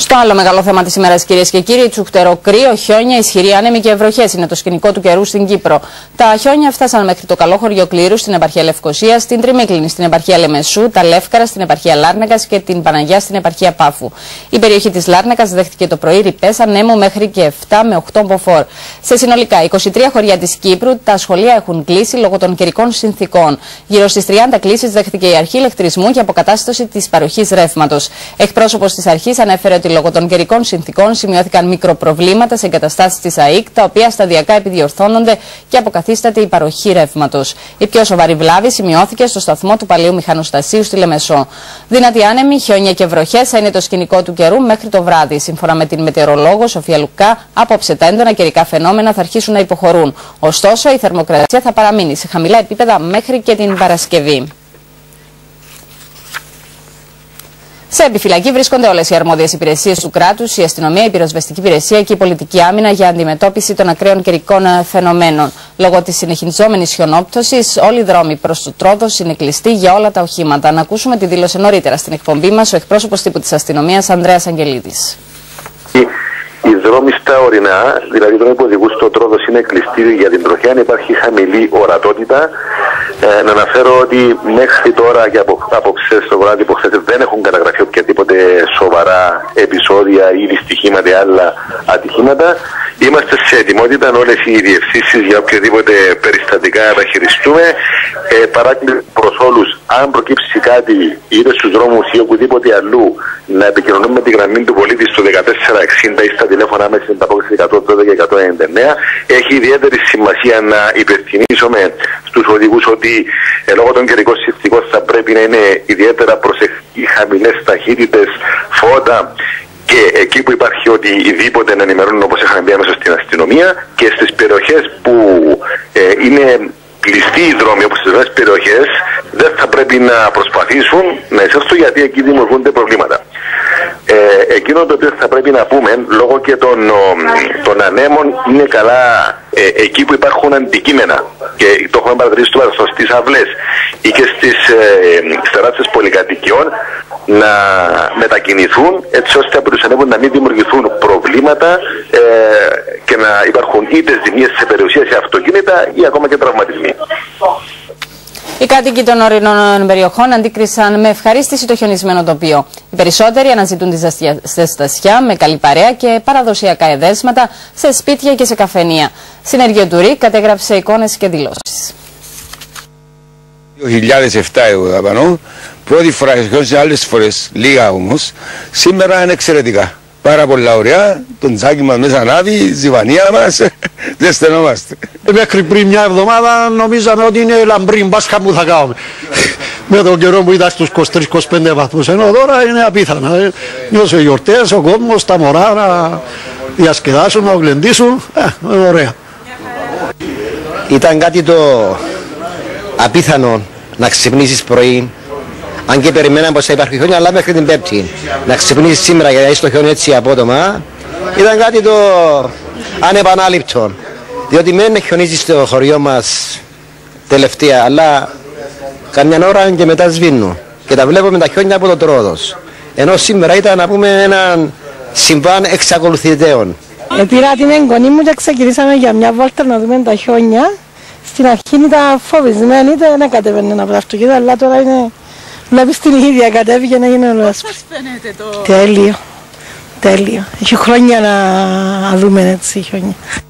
Στο άλλο μεγάλο θέμα της ημέρας, κυρίες και κύριοι, τσουχτερό κρύο, χιόνια, ισχυροί άνεμοι και βροχές είναι το σκηνικό του καιρού στην Κύπρο. Τα χιόνια φτάσαν μέχρι το Καλόχωριο Κλήρου στην επαρχία Λευκωσίας, την Τριμίκλινη στην επαρχία Λεμεσού, τα Λεύκαρα στην επαρχία Λάρνακας και την Παναγιά στην επαρχία Πάφου. Η περιοχή της Λάρνακας δέχτηκε το πρωί ρηπές ανέμου μέχρι και 7 με 8 μποφόρ. Σε συνολικά 23 χωριά της Κύπρου τα σχολεία έχουν κλείσει λόγω των καιρικών συνθήκων. Γύρω στις 30 κλήσεις δέχτηκε η αρχή ηλεκτρισμού και αποκατάσταση της παροχής ρεύματος. Εκπρόσωπος της αρχής ανέφερε ότι λόγω των καιρικών συνθήκων σημειώθηκαν μικροπροβλήματα σε εγκαταστάσεις της ΑΕΚ, τα οποία σταδιακά επιδιορθώνονται και αποκαθίσταται η παροχή ρεύματος. Η πιο σοβαρή βλάβη σημειώθηκε στο σταθμό του Παλαιού Μηχανοστασίου στη Λεμεσό. Δυνατοί άνεμοι, χιόνια και βροχές θα είναι το σκηνικό του καιρού μέχρι το βράδυ. Σύμφωνα με την μετεωρολόγο Σοφία Λουκά, απόψε τα έντονα καιρικά φαινόμενα θα αρχίσουν να υποχωρούν. Ωστόσο, η θερμοκρασία θα παραμείνει σε χαμηλά επίπεδα μέχρι και την Παρασκευή. Σε επιφυλακή βρίσκονται όλες οι αρμόδιες υπηρεσίες του κράτους, η αστυνομία, η πυροσβεστική υπηρεσία και η πολιτική άμυνα για αντιμετώπιση των ακραίων καιρικών φαινομένων. Λόγω της συνεχιζόμενης χιονόπτωσης, όλοι οι δρόμοι προς το Τρόδος είναι κλειστοί για όλα τα οχήματα. Να ακούσουμε τη δήλωση νωρίτερα στην εκπομπή μας ο εκπρόσωπος τύπου της αστυνομίας, Ανδρέας Αγγελίδης. Οι δρόμοι στα ορεινά, δηλαδή οι δρόμοι που οδηγούν στο Τρόδος, είναι κλειστοί για την τροχιά, αν υπάρχει χαμηλή ορατότητα. Να αναφέρω ότι μέχρι τώρα και από χθες το βράδυ δεν έχουν καταγραφεί οποιαδήποτε σοβαρά επεισόδια ή δυστυχήματα ή άλλα ατυχήματα. Είμαστε σε ετοιμότητα όλες οι διευθύνσεις για οποιοδήποτε περιστατικά να τα χειριστούμε. Παράκληση προς όλους, αν προκύψει κάτι είτε στους δρόμους ή οπουδήποτε αλλού, να επικοινωνούμε με τη γραμμή του πολίτη στο 1460 ή στα τηλέφωνα άμεση ανταπόκριση 112 και 199. Έχει ιδιαίτερη σημασία να υπενθυμίσουμε στους οδηγούς ότι λόγω των καιρικών συνθήκων θα πρέπει να είναι ιδιαίτερα προσεκτικοί, χαμηλές ταχύτητες, φώτα. Και εκεί που υπάρχει οτιδήποτε να ενημερώνουν, όπως είχαμε πει, μέσα στην αστυνομία, και στις περιοχές που είναι κλειστοί οι δρόμοι, όπως στις άλλες περιοχές, δεν θα πρέπει να προσπαθήσουν να εισέλθουν, γιατί εκεί δημιουργούνται προβλήματα. Εκείνο το οποίο θα πρέπει να πούμε, λόγω και των ανέμων, είναι καλά εκεί που υπάρχουν αντικείμενα, και το έχουμε παρατηρήσει στις αυλές ή και στις τεράστιες πολυκατοικιών, να μετακινηθούν έτσι ώστε από τους ανέμους να μην δημιουργηθούν προβλήματα και να υπάρχουν είτε ζημίες σε περιουσία, σε αυτοκίνητα ή ακόμα και τραυματισμοί. Οι κάτοικοι των ορεινών περιοχών αντίκρισαν με ευχαρίστηση το χιονισμένο τοπίο. Οι περισσότεροι αναζητούν τη ζεστασιά με καλή παρέα και παραδοσιακά εδέσματα σε σπίτια και σε καφενεία. Συνεργείο του ΡΙΚ κατέγραψε εικόνες και δηλώσεις. 2007 εγώ απανώ, πρώτη φορά χιόνισε, άλλες φορές λίγα όμως. Σήμερα είναι εξαιρετικά. Πάρα πολλά ωραία, τον τζάκι μας μέσα ανάβει, η ζυβανία μας, δεν στενόμαστε. Μέχρι πριν μια εβδομάδα νομίζαμε ότι είναι λαμπρή μπάσκα που θα κάνουμε. Με τον καιρό που ήταν στους 23-25 βαθμούς, ενώ τώρα είναι απίθανα. Νιώσε γιορτές, ο κόσμος, τα μωρά να διασκεδάσουν, να γλεντήσουν, ωραία. Ήταν κάτι το απίθανο να ξυπνήσεις πρωί, αν και περιμέναμε πως θα υπάρχει χιόνια, αλλά μέχρι την Πέμπτη. Να ξυπνήσεις σήμερα για να είσαι το χιόνι έτσι απότομα, ήταν κάτι το ανεπανάληπτο. Διότι δεν χιονίζει στο χωριό μας τελευταία, αλλά καμιά ώρα και μετά σβήνουν. Και τα βλέπουμε τα χιόνια από το Τρόδος. Ενώ σήμερα ήταν, να πούμε, έναν συμβάν εξακολουθητέων. Πήρα την εγγονή μου και ξεκινήσαμε για μια βόλτα να δούμε τα χιόνια. Στην αρχή ήταν φοβισμένη, δεν κατέβαινε από το αυτοκίνητο, αλλά τώρα είναι... Βλέπεις την ίδια κατέβηκε να γίνει όλο άσπρη. Πώς φαίνεται το... Τέλειο, τέλειο. Έχει χρόνια να δούμε έτσι χιόνια.